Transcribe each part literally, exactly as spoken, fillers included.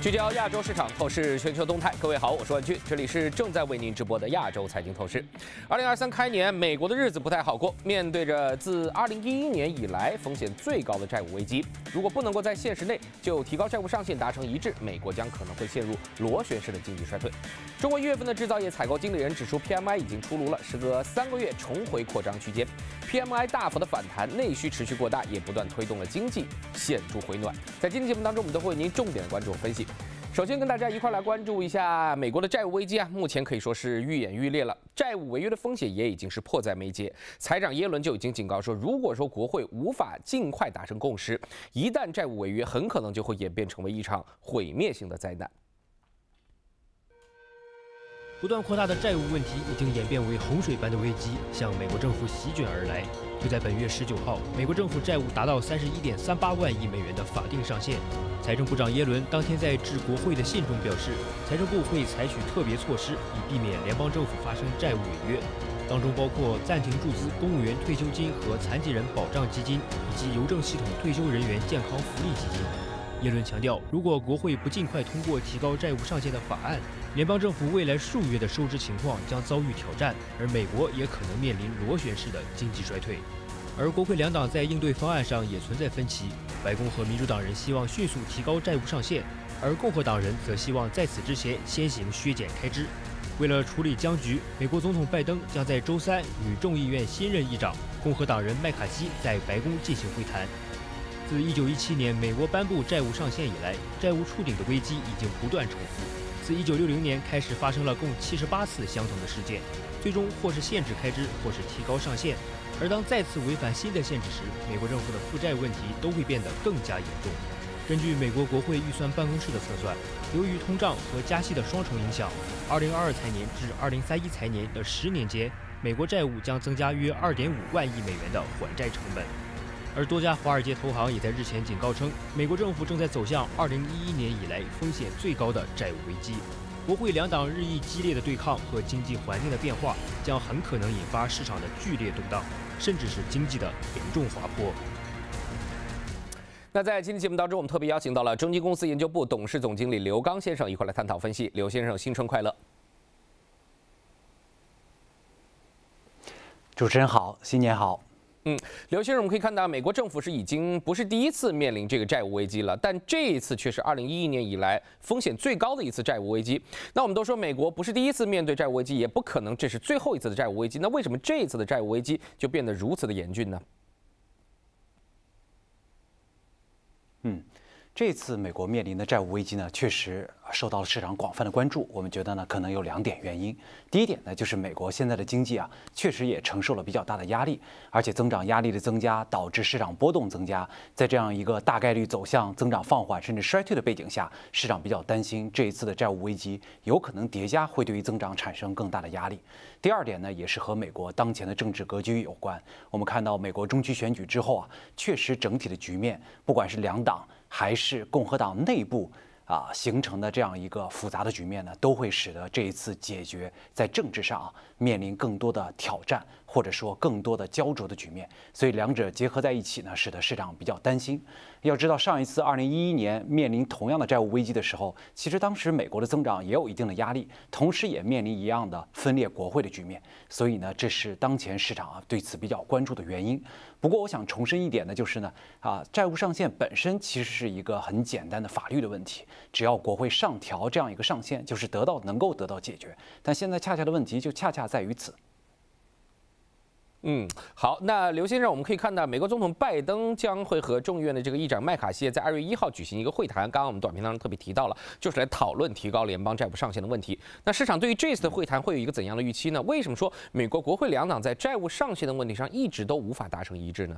聚焦亚洲市场，透视全球动态。各位好，我是万军，这里是正在为您直播的亚洲财经透视。二零二三开年，美国的日子不太好过，面对着自二零一一年以来风险最高的债务危机，如果不能够在限时内就提高债务上限达成一致，美国将可能会陷入螺旋式的经济衰退。中国一月份的制造业采购经理人指数 P M I 已经出炉了，时隔三个月重回扩张区间 ，P M I 大幅的反弹，内需持续过大，也不断推动了经济显著回暖。在今天节目当中，我们都会为您重点关注分析。首先跟大家一块来关注一下美国的债务危机啊，目前可以说是愈演愈烈了，债务违约的风险也已经是迫在眉睫。财长耶伦就已经警告说，如果说国会无法尽快达成共识，一旦债务违约，很可能就会演变成为一场毁灭性的灾难。 不断扩大的债务问题已经演变为洪水般的危机，向美国政府席卷而来。就在本月十九号，美国政府债务达到三十一点三八万亿美元的法定上限。财政部长耶伦当天在致国会的信中表示，财政部会采取特别措施，以避免联邦政府发生债务违约，当中包括暂停注资公务员退休金和残疾人保障基金，以及邮政系统退休人员健康福利基金。耶伦强调，如果国会不尽快通过提高债务上限的法案，联邦政府未来数月的收支情况将遭遇挑战，而美国也可能面临螺旋式的经济衰退。而国会两党在应对方案上也存在分歧，白宫和民主党人希望迅速提高债务上限，而共和党人则希望在此之前先行削减开支。为了处理僵局，美国总统拜登将在周三与众议院新任议长共和党人麦卡锡在白宫进行会谈。自一九一七年美国颁布债务上限以来，债务触顶的危机已经不断重复。自一九六零年开始，发生了共七十八次相同的事件，最终或是限制开支，或是提高上限。而当再次违反新的限制时，美国政府的负债问题都会变得更加严重。根据美国国会预算办公室的测算，由于通胀和加息的双重影响，二零二二财年至二零三一财年的十年间，美国债务将增加约二点五万亿美元的还债成本。而多家华尔街投行也在日前警告称，美国政府正在走向二零一一年以来风险最高的债务危机。国会两党日益激烈的对抗和经济环境的变化，将很可能引发市场的剧烈动荡，甚至是经济的严重滑坡。 那在今天节目当中，我们特别邀请到了中金公司研究部董事总经理刘刚先生一块来探讨分析。刘先生，新春快乐！ 主持人好，新年好。 嗯，刘先生，我们可以看到，美国政府是已经不是第一次面临这个债务危机了，但这一次却是二零一一年以来风险最高的一次债务危机。那我们都说美国不是第一次面对债务危机，也不可能这是最后一次的债务危机。那为什么这一次的债务危机就变得如此的严峻呢？ 嗯。这次美国面临的债务危机呢，确实受到了市场广泛的关注。我们觉得呢，可能有两点原因。第一点呢，就是美国现在的经济啊，确实也承受了比较大的压力，而且增长压力的增加导致市场波动增加。在这样一个大概率走向增长放缓甚至衰退的背景下，市场比较担心这一次的债务危机有可能叠加，会对于增长产生更大的压力。第二点呢，也是和美国当前的政治格局有关。我们看到美国中期选举之后啊，确实整体的局面，不管是两党还是共和党内部啊形成的这样一个复杂的局面呢，都会使得这一次解决在政治上啊面临更多的挑战，或者说更多的焦灼的局面。所以两者结合在一起呢，使得市场比较担心。要知道，上一次二零一一年面临同样的债务危机的时候，其实当时美国的增长也有一定的压力，同时也面临一样的分裂国会的局面。所以呢，这是当前市场啊对此比较关注的原因。不过，我想重申一点呢，就是呢，啊，债务上限本身其实是一个很简单的法律的问题，只要国会上调这样一个上限，就是得到能够得到解决。但现在恰恰的问题就恰恰在于此。 嗯，好，那刘先生，我们可以看到，美国总统拜登将会和众议院的这个议长麦卡锡在二月一号举行一个会谈。刚刚我们短片当中特别提到了，就是来讨论提高联邦债务上限的问题。那市场对于这次的会谈会有一个怎样的预期呢？为什么说美国国会两党在债务上限的问题上一直都无法达成一致呢？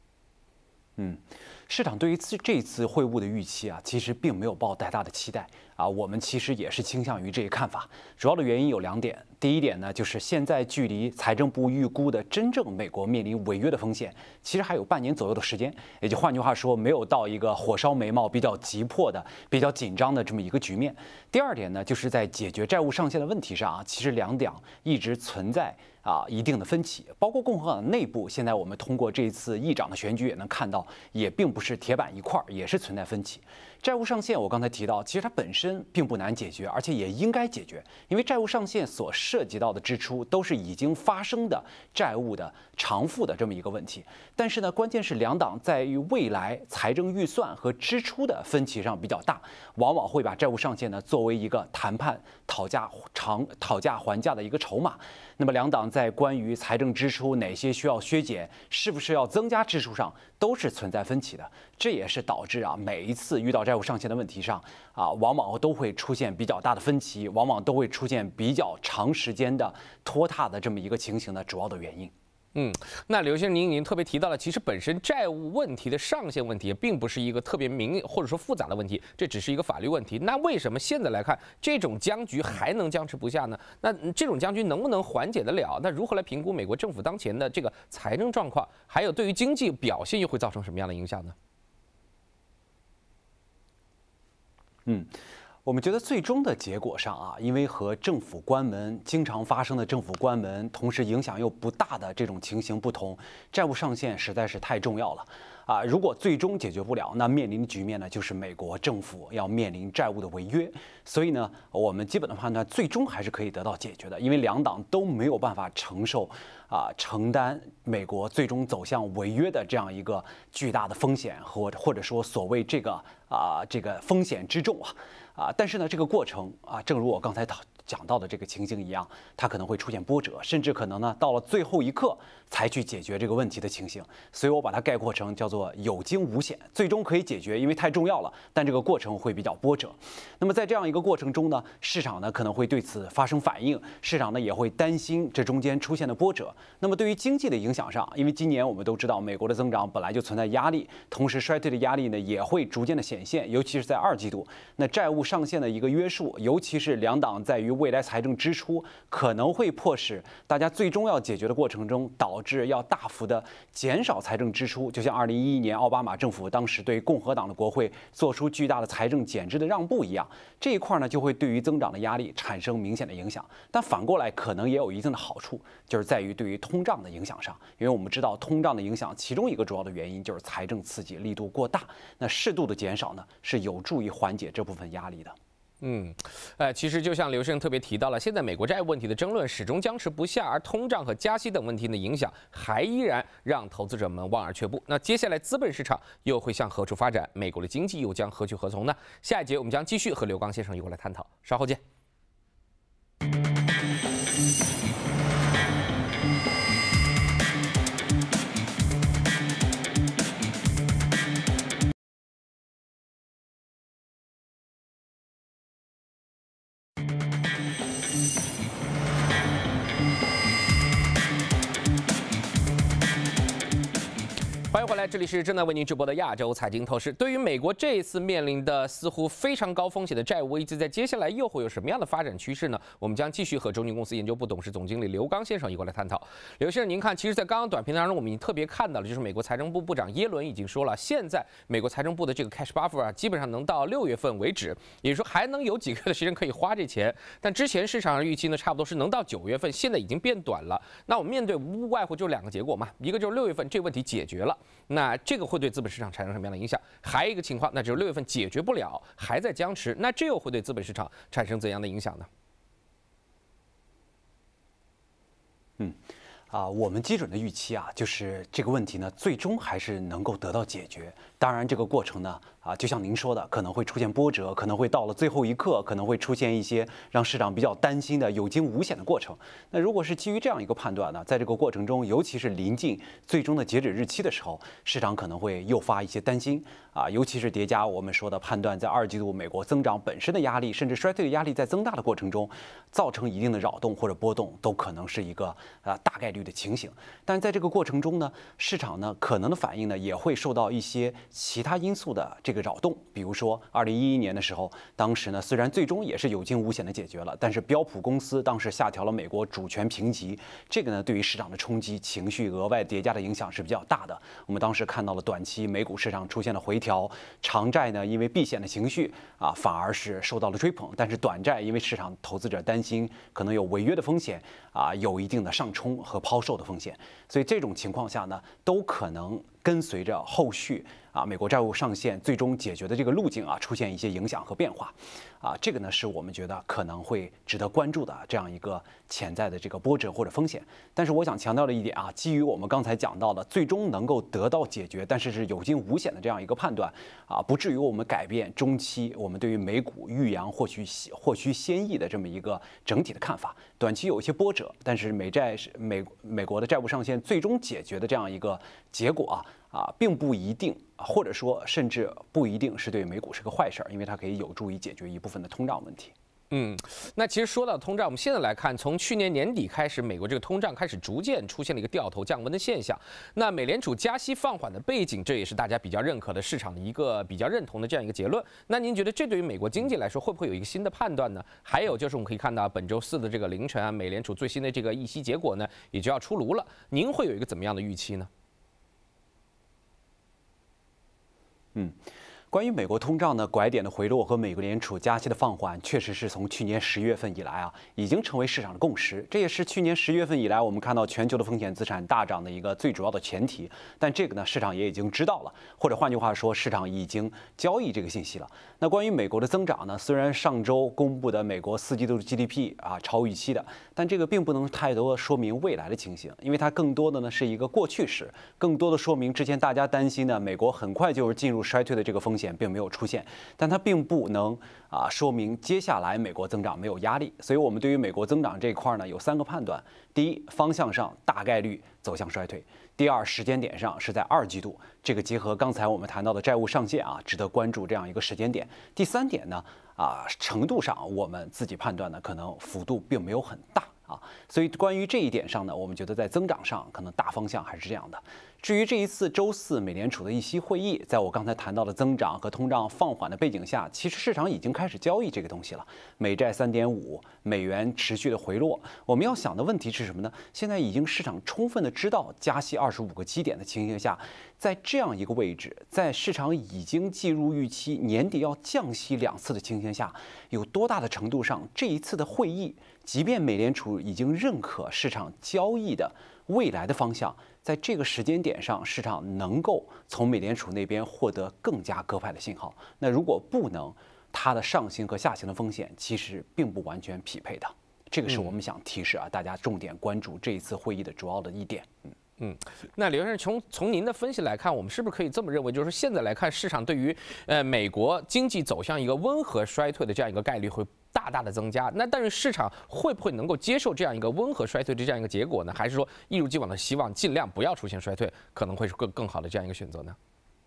嗯，市场对于次这次会晤的预期啊，其实并没有抱太大的期待啊，我们其实也是倾向于这一看法。主要的原因有两点。第一点呢，就是现在距离财政部预估的真正美国面临违约的风险，其实还有半年左右的时间。也就换句话说，没有到一个火烧眉毛、比较急迫的、比较紧张的这么一个局面。第二点呢，就是在解决债务上限的问题上啊，其实两党一直存在啊一定的分歧，包括共和党内部。现在我们通过这次议长的选举也能看到，也并不是铁板一块，也是存在分歧。债务上限我刚才提到，其实它本身并不难解决，而且也应该解决，因为债务上限所涉及到的支出都是已经发生的债务的偿付的这么一个问题。但是呢，关键是两党在于未来财政预算和支出的分歧上比较大，往往会把债务上限呢作为一个谈判讨价偿讨价还价的一个筹码。那么两党在关于财政支出哪些需要削减，是不是要增加支出上，都是存在分歧的。这也是导致啊每一次遇到债务上限的问题上啊，往往都会出现比较大的分歧，往往都会出现比较长时间的拖沓的这么一个情形的主要的原因。 嗯，那刘先生，您已经特别提到了，其实本身债务问题的上限问题并不是一个特别明或者说复杂的问题，这只是一个法律问题。那为什么现在来看，这种僵局还能僵持不下呢？那这种僵局能不能缓解得了？那如何来评估美国政府当前的这个财政状况，还有对于经济表现又会造成什么样的影响呢？ 嗯。我们觉得最终的结果上啊，因为和政府关门经常发生的政府关门，同时影响又不大的这种情形不同，债务上限实在是太重要了啊！如果最终解决不了，那面临的局面呢，就是美国政府要面临债务的违约。所以呢，我们基本的判断，最终还是可以得到解决的，因为两党都没有办法承受啊承担美国最终走向违约的这样一个巨大的风险，或或者说所谓这个啊这个风险之重啊。啊，但是呢，这个过程啊，正如我刚才讲到的这个情形一样，它可能会出现波折，甚至可能呢，到了最后一刻才去解决这个问题的情形。所以我把它概括成叫做有惊无险，最终可以解决，因为太重要了，但这个过程会比较波折。那么在这样一个过程中呢，市场呢可能会对此发生反应，市场呢也会担心这中间出现的波折。那么对于经济的影响上，因为今年我们都知道美国的增长本来就存在压力，同时衰退的压力呢也会逐渐的显现，尤其是在二季度，那债务上限的一个约束，尤其是两党在于未来财政支出，可能会迫使大家最终要解决的过程中，导致要大幅的减少财政支出。就像二零一一年奥巴马政府当时对共和党的国会做出巨大的财政减支的让步一样，这一块呢就会对于增长的压力产生明显的影响。但反过来可能也有一定的好处，就是在于对于通胀的影响上，因为我们知道通胀的影响其中一个主要的原因就是财政刺激力度过大，那适度的减少呢是有助于缓解这部分压力的。 嗯，呃，其实就像刘先生特别提到了，现在美国债务问题的争论始终僵持不下，而通胀和加息等问题的影响还依然让投资者们望而却步。那接下来资本市场又会向何处发展？美国的经济又将何去何从呢？下一节我们将继续和刘刚先生一块来探讨，稍后见。欢迎回来，这里是正在为您直播的亚洲财经透视。对于美国这一次面临的似乎非常高风险的债务危机，在接下来又会有什么样的发展趋势呢？我们将继续和中金公司研究部董事总经理刘刚先生一块来探讨。刘先生，您看，其实，在刚刚短片当中，我们已经特别看到了，就是美国财政部部长耶伦已经说了，现在美国财政部的这个 cash buffer 啊，基本上能到六月份为止，也就是说还能有几个月的时间可以花这钱。但之前市场上预期呢，差不多是能到九月份，现在已经变短了。那我们面对无外乎就是两个结果嘛，一个就是六月份这个问题解决了。那这个会对资本市场产生什么样的影响？还有一个情况，那就是六月份解决不了，还在僵持，那这又会对资本市场产生怎样的影响呢？ 嗯。啊，我们基准的预期啊，就是这个问题呢，最终还是能够得到解决。当然，这个过程呢，啊，就像您说的，可能会出现波折，可能会到了最后一刻，可能会出现一些让市场比较担心的有惊无险的过程。那如果是基于这样一个判断呢，在这个过程中，尤其是临近最终的截止日期的时候，市场可能会诱发一些担心啊，尤其是叠加我们说的判断，在二季度美国增长本身的压力，甚至衰退的压力在增大的过程中，造成一定的扰动或者波动，都可能是一个啊大概率的情形。但是在这个过程中呢，市场呢可能的反应呢也会受到一些其他因素的这个个扰动。比如说，二零一一年的时候，当时呢虽然最终也是有惊无险的解决了，但是标普公司当时下调了美国主权评级，这个呢对于市场的冲击、情绪额外叠加的影响是比较大的。我们当时看到了短期美股市场出现了回调，长债呢因为避险的情绪啊反而是受到了追捧，但是短债因为市场投资者担心可能有违约的风险啊，有一定的上冲和抛售的风险，所以这种情况下呢，都可能跟随着后续啊美国债务上限最终解决的这个路径啊出现一些影响和变化，啊，这个呢是我们觉得可能会值得关注的这样一个潜在的这个波折或者风险。但是我想强调的一点啊，基于我们刚才讲到的最终能够得到解决，但是是有惊无险的这样一个判断啊，不至于我们改变中期我们对于美股遇阳或许或需先抑的这么一个整体的看法。短期有一些波折，但是美债是美美国的债务上限最终解决的这样一个结果啊。啊，并不一定，或者说甚至不一定是对美股是个坏事儿，因为它可以有助于解决一部分的通胀问题。 嗯，那其实说到通胀，我们现在来看，从去年年底开始，美国这个通胀开始逐渐出现了一个掉头降温的现象。那美联储加息放缓的背景，这也是大家比较认可的市场的一个比较认同的这样一个结论。那您觉得这对于美国经济来说，会不会有一个新的判断呢？还有就是我们可以看到本周四的这个凌晨啊，美联储最新的这个议息结果呢，也就要出炉了。您会有一个怎么样的预期呢？ 嗯，关于美国通胀的拐点的回落和美国联储加息的放缓，确实是从去年十月份以来啊，已经成为市场的共识。这也是去年十月份以来我们看到全球的风险资产大涨的一个最主要的前提。但这个呢，市场也已经知道了，或者换句话说，市场已经交易这个信息了。那关于美国的增长呢，虽然上周公布的美国四季度的 G D P 啊超预期的，但这个并不能太多说明未来的情形，因为它更多的呢是一个过去式，更多的说明之前大家担心的美国很快就是进入衰退的这个风险并没有出现，但它并不能啊说明接下来美国增长没有压力。所以我们对于美国增长这一块呢有三个判断：第一，方向上大概率走向衰退；第二，时间点上是在二季度，这个结合刚才我们谈到的债务上限啊，值得关注这样一个时间点；第三点呢啊程度上我们自己判断呢可能幅度并没有很大。啊，所以关于这一点上呢，我们觉得在增长上可能大方向还是这样的。至于这一次周四美联储的议息会议，在我刚才谈到的增长和通胀放缓的背景下，其实市场已经开始交易这个东西了。美债 三点五， 美元持续的回落。我们要想的问题是什么呢？现在已经市场充分的知道加息二十五个基点的情形下，在这样一个位置，在市场已经计入预期年底要降息两次的情形下，有多大的程度上这一次的会议，即便美联储已经认可市场交易的未来的方向，在这个时间点上，市场能够从美联储那边获得更加鸽派的信号。那如果不能，它的上行和下行的风险其实并不完全匹配的。这个是我们想提示啊，大家重点关注这一次会议的主要的一点。嗯。 嗯，那刘先生，从从您的分析来看，我们是不是可以这么认为，就是现在来看，市场对于呃美国经济走向一个温和衰退的这样一个概率会大大的增加？那但是市场会不会能够接受这样一个温和衰退的这样一个结果呢？还是说一如既往的希望尽量不要出现衰退，可能会是更更好的这样一个选择呢？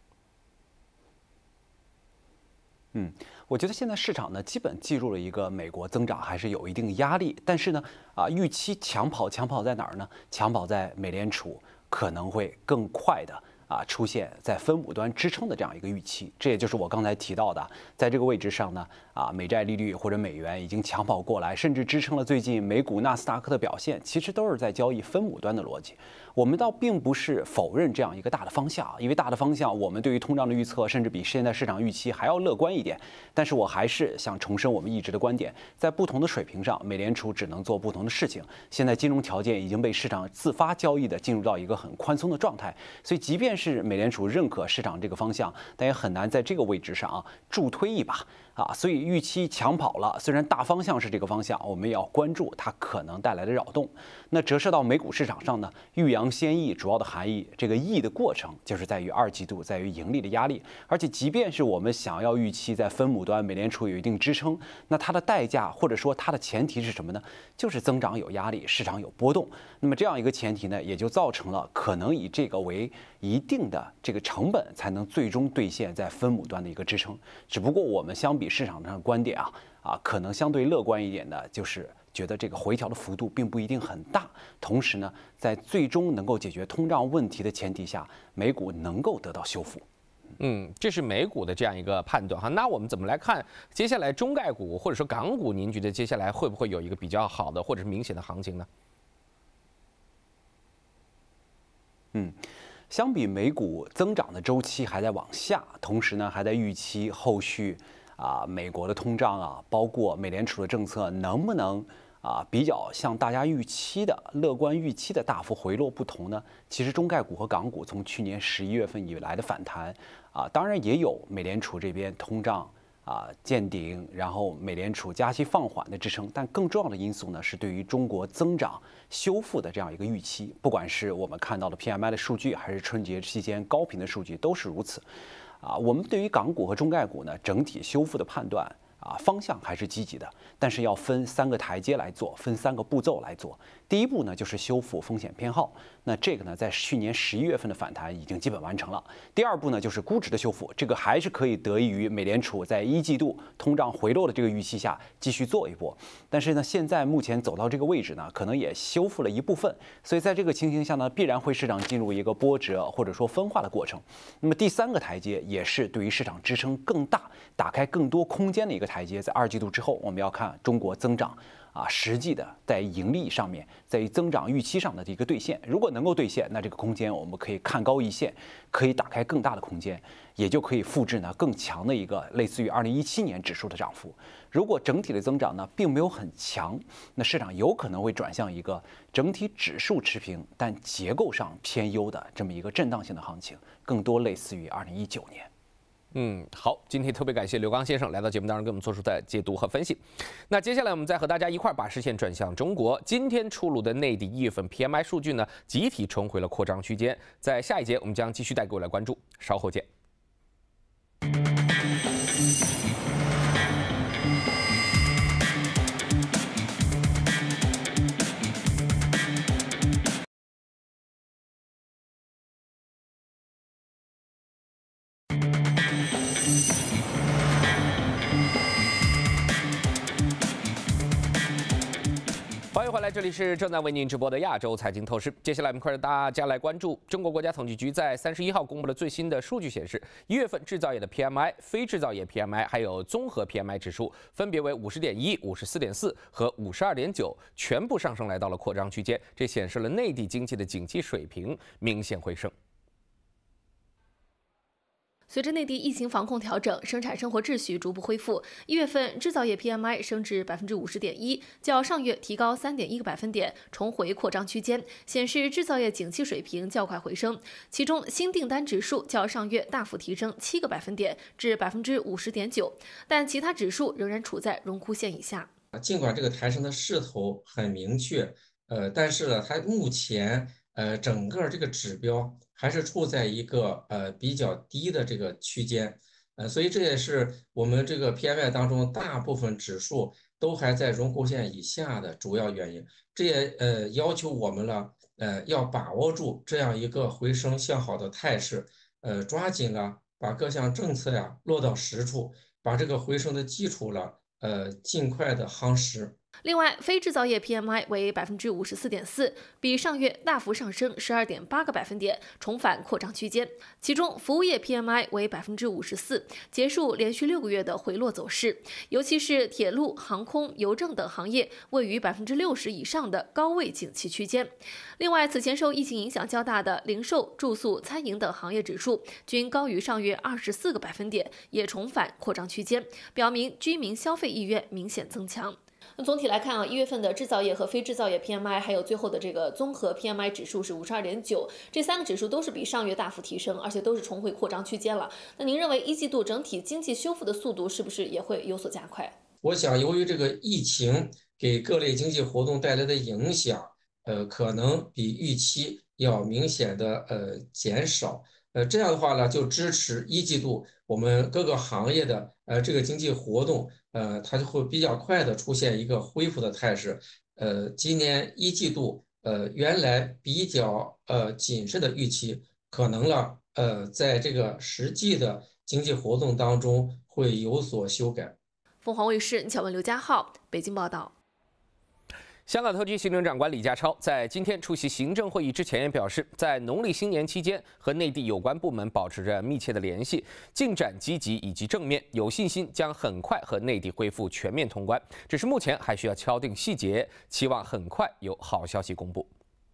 嗯，我觉得现在市场呢，基本记录了一个美国增长还是有一定压力，但是呢，啊，预期抢跑，抢跑在哪儿呢？抢跑在美联储可能会更快的啊出现在分母端支撑的这样一个预期，这也就是我刚才提到的，在这个位置上呢，啊，美债利率或者美元已经抢跑过来，甚至支撑了最近美股纳斯达克的表现，其实都是在交易分母端的逻辑。我们倒并不是否认这样一个大的方向，因为大的方向我们对于通胀的预测甚至比现在市场预期还要乐观一点。但是我还是想重申我们一直的观点，在不同的水平上，美联储只能做不同的事情。现在金融条件已经被市场自发交易的进入到一个很宽松的状态，所以即便是美联储认可市场这个方向，但也很难在这个位置上啊助推一把。啊，所以预期抢跑了，虽然大方向是这个方向，我们也要关注它可能带来的扰动。那折射到美股市场上呢，遇阳先抑主要的含义，这个抑的过程就是在于二季度，在于盈利的压力。而且即便是我们想要预期在分母端美联储有一定支撑，那它的代价或者说它的前提是什么呢？就是增长有压力，市场有波动。那么这样一个前提呢，也就造成了可能以这个为一定的这个成本才能最终兑现在分母端的一个支撑。只不过我们相比市场上的观点啊啊，可能相对乐观一点的，就是觉得这个回调的幅度并不一定很大。同时呢，在最终能够解决通胀问题的前提下，美股能够得到修复。 嗯，这是美股的这样一个判断哈。那我们怎么来看接下来中概股或者说港股？您觉得接下来会不会有一个比较好的或者是明显的行情呢？ 嗯。相比美股增长的周期还在往下，同时呢还在预期后续啊美国的通胀啊，包括美联储的政策能不能啊比较像大家预期的乐观预期的大幅回落不同呢？其实中概股和港股从去年十一月份以来的反弹啊，当然也有美联储这边通胀啊见顶，然后美联储加息放缓的支撑，但更重要的因素呢是对于中国增长修复的这样一个预期，不管是我们看到的 P M I 的数据，还是春节期间高频的数据，都是如此。啊，我们对于港股和中概股呢整体修复的判断啊方向还是积极的，但是要分三个台阶来做，分三个步骤来做。第一步呢就是修复风险偏好，那这个呢在去年十一月份的反弹已经基本完成了。第二步呢就是估值的修复，这个还是可以得益于美联储在一季度通胀回落的这个预期下继续做一波。但是呢现在目前走到这个位置呢，可能也修复了一部分，所以在这个情形下呢，必然会市场进入一个波折或者说分化的过程。那么第三个台阶也是对于市场支撑更大、打开更多空间的一个台阶，在二季度之后，我们要看中国增长啊，实际的在盈利上面，在于增长预期上的这个兑现，如果能够兑现，那这个空间我们可以看高一线，可以打开更大的空间，也就可以复制呢更强的一个类似于二零一七年指数的涨幅。如果整体的增长呢并没有很强，那市场有可能会转向一个整体指数持平，但结构上偏优的这么一个震荡性的行情，更多类似于二零一九年。 嗯，好，今天特别感谢刘刚先生来到节目当中给我们做出的解读和分析。那接下来我们再和大家一块儿把视线转向中国。今天出炉的内地一月份 P M I 数据呢，集体重回了扩张区间。在下一节我们将继续带各位来关注，稍后见。欢迎回来，这里是正在为您直播的亚洲财经透视。接下来我们快让大家来关注中国国家统计局在三十一号公布了最新的数据，显示一月份制造业的 P M I、非制造业 P M I 还有综合 P M I 指数分别为五十点一、五十四点四和五十二点九，全部上升来到了扩张区间，这显示了内地经济的景气水平明显回升。 随着内地疫情防控调整，生产生活秩序逐步恢复，一月份制造业 P M I 升至百分之五十点一，较上月提高三点一个百分点，重回扩张区间，显示制造业景气水平较快回升。其中，新订单指数较上月大幅提升七个百分点，至百分之五十点九，但其他指数仍然处在荣枯线以下。 尽管这个抬升的势头很明确，呃，但是呢，它目前呃整个这个指标还是处在一个呃比较低的这个区间，呃，所以这也是我们这个 P M I 当中大部分指数都还在荣枯线以下的主要原因。这也呃要求我们了，呃，要把握住这样一个回升向好的态势，呃，抓紧了把各项政策呀落到实处，把这个回升的基础了，呃，尽快的夯实。 另外，非制造业 P M I 为百分之五十四点四，比上月大幅上升十二点八个百分点，重返扩张区间。其中，服务业 P M I 为百分之五十四，结束连续六个月的回落走势。尤其是铁路、航空、邮政等行业位于百分之六十以上的高位景气区间。另外，此前受疫情影响较大的零售、住宿、餐饮等行业指数均高于上月二十四个百分点，也重返扩张区间，表明居民消费意愿明显增强。那总体来看啊，一月份的制造业和非制造业 P M I， 还有最后的这个综合 P M I 指数是五十二点九，这三个指数都是比上月大幅提升，而且都是重回扩张区间了。那您认为一季度整体经济修复的速度是不是也会有所加快？ 我想，由于这个疫情给各类经济活动带来的影响，呃，可能比预期要明显的呃减少。呃，这样的话呢，就支持一季度我们各个行业的呃这个经济活动，呃，它就会比较快的出现一个恢复的态势。呃，今年一季度，呃，原来比较呃谨慎的预期，可能呢，呃，在这个实际的经济活动当中会有所修改。 凤凰卫视，你想问刘家浩，北京报道。 香港特区行政长官李家超在今天出席行政会议之前也表示，在农历新年期间和内地有关部门保持着密切的联系，进展积极以及正面，有信心将很快和内地恢复全面通关。只是目前还需要敲定细节，期望很快有好消息公布。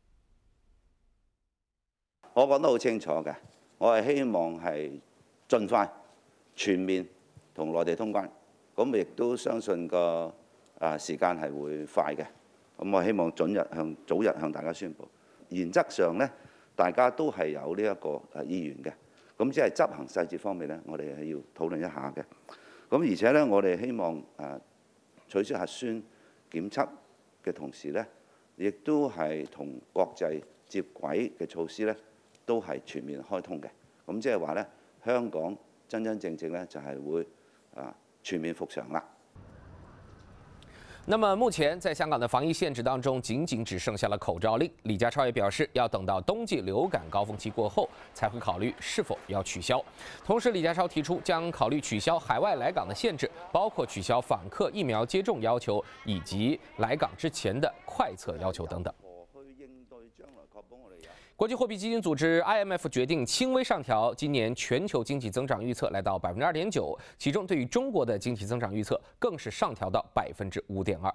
我講得好清楚嘅，我係希望係盡快全面同內地通關，咁亦都相信個啊時間係會快嘅。咁我希望準日向早日向大家宣布。原則上咧，大家都係有呢一個誒意願嘅，咁只係執行細節方面咧，我哋係要討論一下嘅。咁而且咧，我哋希望誒取消核酸檢測嘅同時咧，亦都係同國際接軌嘅措施咧，都係全面開通嘅。咁即係話咧，香港真真正正咧就係會啊全面復常啦。 那么目前在香港的防疫限制当中，仅仅只剩下了口罩令。李家超也表示，要等到冬季流感高峰期过后，才会考虑是否要取消。同时，李家超提出将考虑取消海外来港的限制，包括取消访客疫苗接种要求，以及来港之前的快测要求等等。国际货币基金组织 I M F 决定轻微上调今年全球经济增长预测，来到百分之二点九，其中对于中国的经济增长预测更是上调到百分之五点二。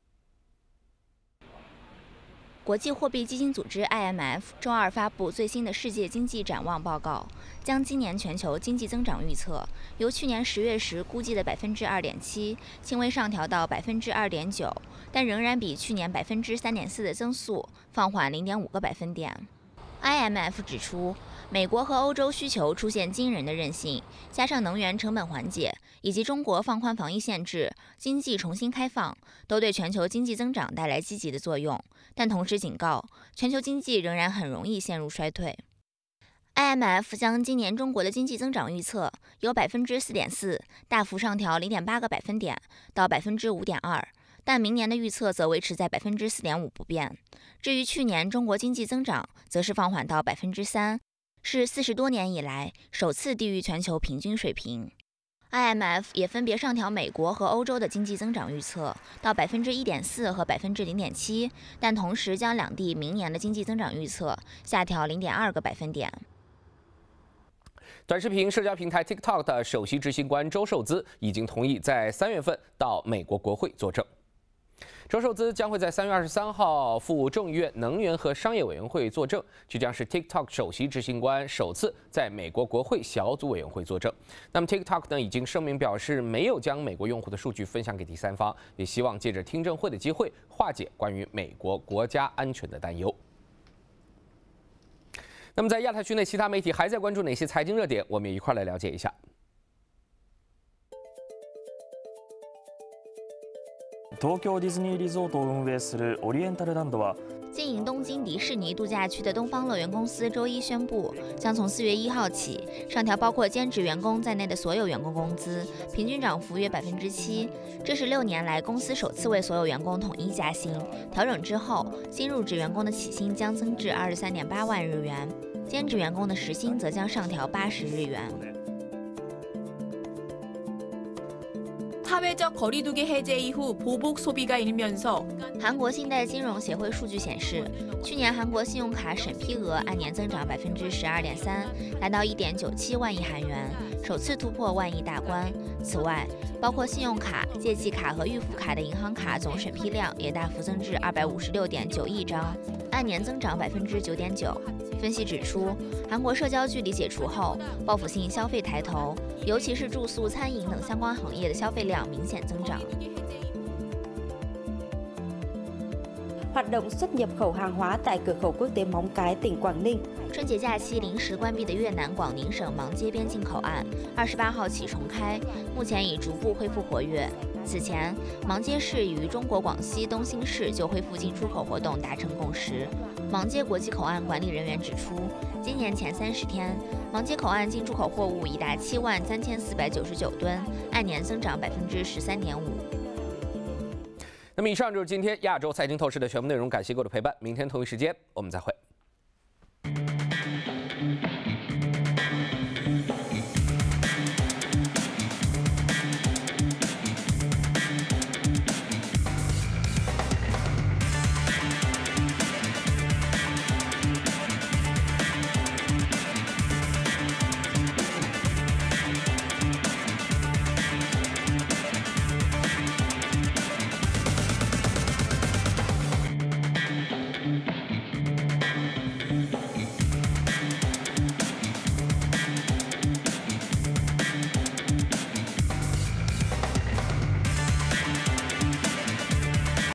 国际货币基金组织 I M F 周二发布最新的世界经济展望报告，将今年全球经济增长预测由去年十月时估计的百分之二点七轻微上调到百分之二点九，但仍然比去年百分之三点四的增速放缓零点五个百分点。I M F 指出，美国和欧洲需求出现惊人的韧性，加上能源成本缓解，以及中国放宽防疫限制、经济重新开放，都对全球经济增长带来积极的作用。但同时警告，全球经济仍然很容易陷入衰退。I M F 将今年中国的经济增长预测由百分之四点四大幅上调零点八个百分点到百分之五点二。但明年的预测则维持在百分之四点五不变。至于去年中国经济增长，则是放缓到百分之三，是四十多年以来首次低于全球平均水平。I M F 也分别上调美国和欧洲的经济增长预测到百分之一点四和百分之零点七，但同时将两地明年的经济增长预测下调零点二个百分点。 短视频社交平台 TikTok 的首席执行官周受资已经同意在三月份到美国国会作证。周受资将会在三月二十三号赴众议院能源和商业委员会作证，这将是 TikTok 首席执行官首次在美国国会小组委员会作证。那么 TikTok 呢已经声明表示没有将美国用户的数据分享给第三方，也希望借着听证会的机会化解关于美国国家安全的担忧。那么在亚太区内，其他媒体还在关注哪些财经热点？我们也一块来了解一下。 東京ディズニーリゾートを運営するオリエンタルランドは经营东京迪士尼度假区的东方乐园公司周一宣布，将从四月一号起上调包括兼职员工在内的所有员工工资，平均涨幅约百分之七。这是六年来公司首次为所有员工统一加薪。调整之后，新入职员工的起薪将增至二十三点八万日元，兼职员工的时薪则将上调八十日元。 사회적 거리두기 해제 이후 보복 소비가 일면서 韩国信贷金融协会数据显示，去年韩国信用卡审批额按年增长百分之十二点三，达到一点九七万亿韩元，首次突破万亿大关。此外，包括信用卡、借记卡和预付卡的银行卡总审批量也大幅增至二百五十六点九亿张，按年增长百分之九点九。分析指出，韩国社交距离解除后，报复性消费抬头，尤其是住宿、餐饮等相关行业的消费量明显增长。 hoạt động xuất nhập khẩu hàng hóa tại cửa khẩu quốc tế Móng Cái, tỉnh Quảng Ninh。 春节假期临时关闭的越南广宁省芒街边境口岸，二十八号起重开，目前已逐步恢复活跃。此前，芒街市与中国广西东兴市就恢复进出口活动达成共识。芒街国际口岸管理人员指出，今年前三十天，芒街口岸进出口货物已达七万三千四百九十九吨，按年增长百分之十三点五。 那么，以上就是今天亚洲财经透视的全部内容，感谢各位的陪伴。明天同一时间我们再会。